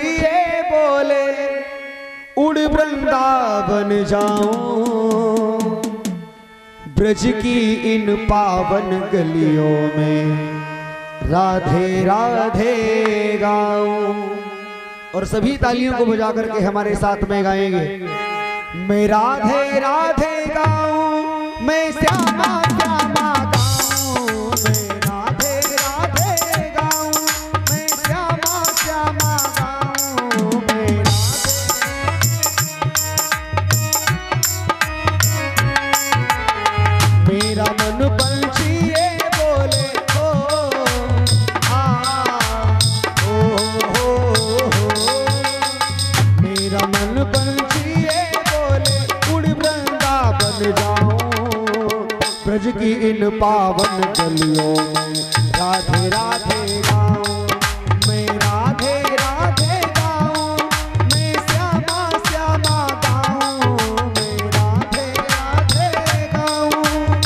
पंछी ये बोले उड़ वृंदावन जाऊं, ब्रज की इन पावन गलियों में राधे राधे गाऊं। और सभी तालियों को बजा करके हमारे साथ में गाएंगे। मैं राधे राधे गाऊं, मैं श्यामा श्यामा गाऊं, मैं राधे राधे गाऊं, मैं श्यामा श्यामा गाऊं, मैं मेरा मन पंछी ये बोले मेरा मन पंछी ये बोले उड़ वृंदावन जाऊं, ब्रज की इन पावन गलियों में राधे राधे गाऊं, मैं राधे राधे गाऊं, मैं श्यामा श्यामा गाऊं, मैं राधे राधे गाऊं।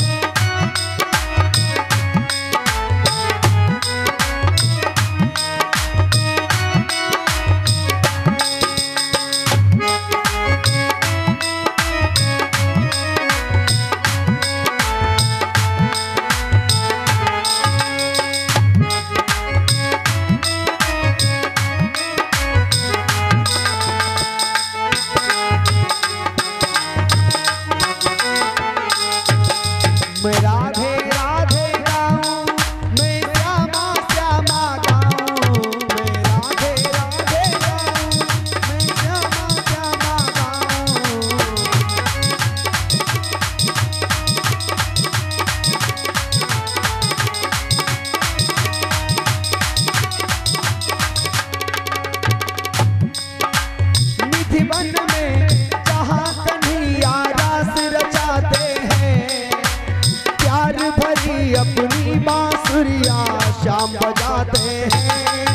मैं राधे राधे गाऊं, मैं श्यामा श्यामा गाऊं, मैं राधे राधे गाऊं, मैं श्यामा श्यामा गाऊं। निधि वन में जहाँ कन्हैया रास रचाते हैं, प्यार भरी अपनी बांसुरिया श्याम बजाते हैं।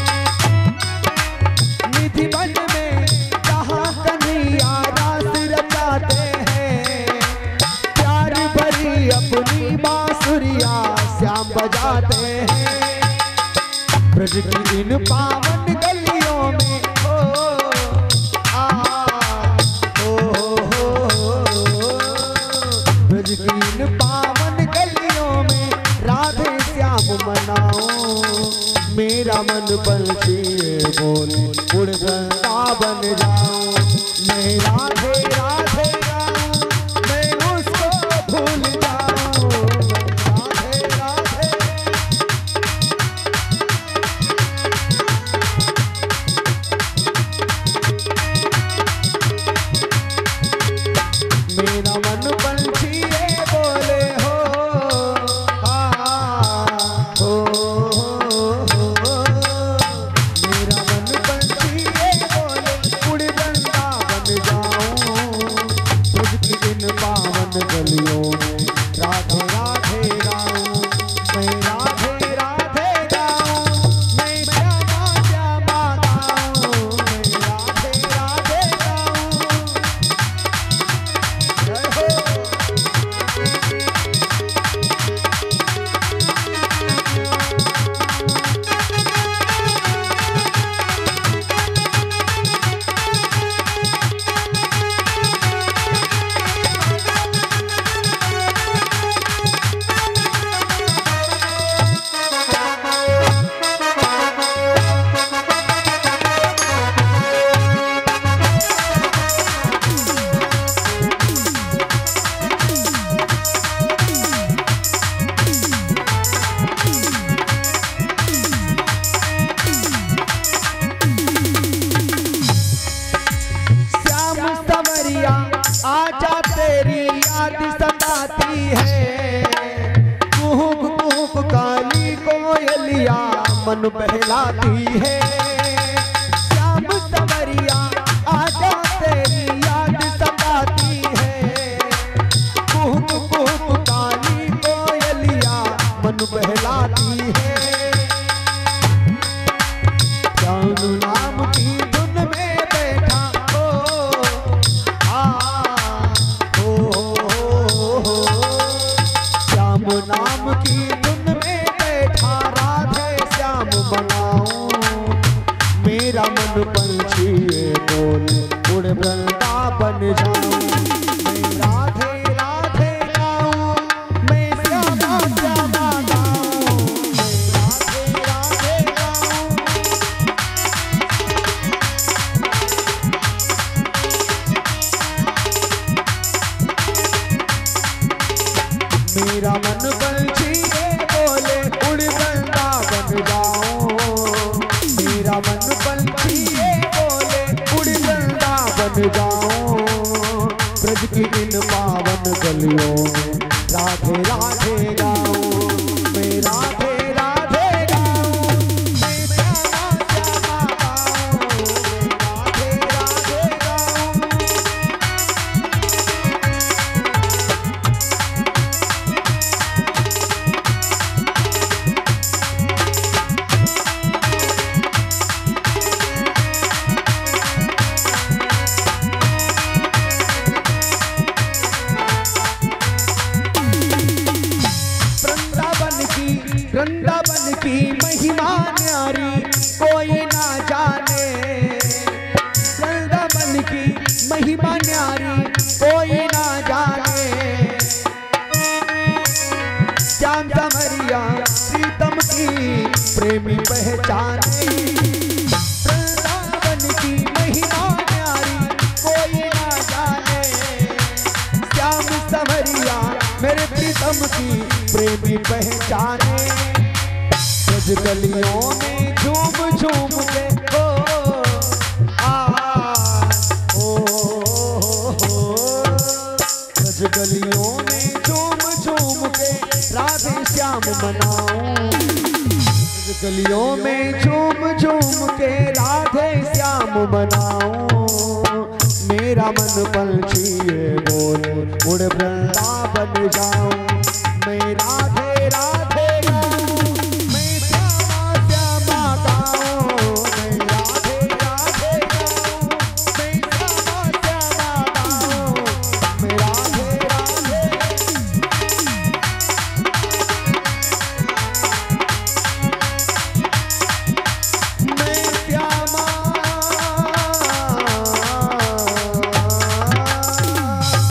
निधि वन में जहाँ कन्हैया रास रचाते हैं, प्यार भरी अपनी बांसुरिया श्याम बजाते हैं। ब्रज की इन पावन गलियों में ब्रज की इन पावन गलियों में राधे श्याम मनाऊं, मेरा मन पंछी ये बोले उड़ वृंदावन जाऊं, मैं राधे राधे गाऊं, मैं उसको भूल जाऊं, मैं राधे राधे। मेरा मन पंछी ये बोले मेरा मन पंछी ये बोले उड़ वृंदावन जाऊं, ब्रज की इन पावन गलियों में राधे राधे गाऊं, मैं राधे राधे गाऊं, मैं श्यामा श्यामा गाऊं, मैं राधे राधे गाऊं। जय हो। आजा तेरी याद सताती है, कुहुक कुहुक काली कोयलिया मन बहलाती है। श्याम सवरिया आजा तेरी याद सताती है, कुहुक कुहुक काली कोयलिया मन बहलाती है। श्याम नाम की धुन में बैठा श्याम नाम की धुन में बैठा राधे श्याम बनाऊं, पंछी ये बोले उड़ वृंदावन जाऊं। मैं राधे राधे गाऊं, मैं श्यामा श्यामा गाऊं, मैं राधे राधे गाऊं। मेरा मन पंछी ये बोले उड़ वृंदावन जाऊं। मेरा मन पंछी ये बोले उड़ वृंदावन जाऊं। ब्रज की इन पावन गलियों में राधे राधे गाऊं। मैं राधे राधे गाऊं, मैं श्यामा श्यामा गाऊं, मैं राधे राधे गाऊं। वृंदावन की महिमा न्यारी कोई ना जाने। वृंदावन की महिमा न्यारी कोई ना जाने। श्याम समरिया प्रीतम की प्रेमी पहचाने। वृंदावन की महिमा न्यारी कोई ना जाने। श्याम समरिया मेरे प्रीतम की प्रेमी पहचाने। ब्रज गलियों में झूम झूम के हो ब्रज गलियों में झूम झूम के राधे श्याम मनाऊं। ब्रज गलियों में झूम झूम के राधे श्याम मनाऊं। मेरा मन पंछी ये बोले उड़ वृंदावन जाऊं। मेरा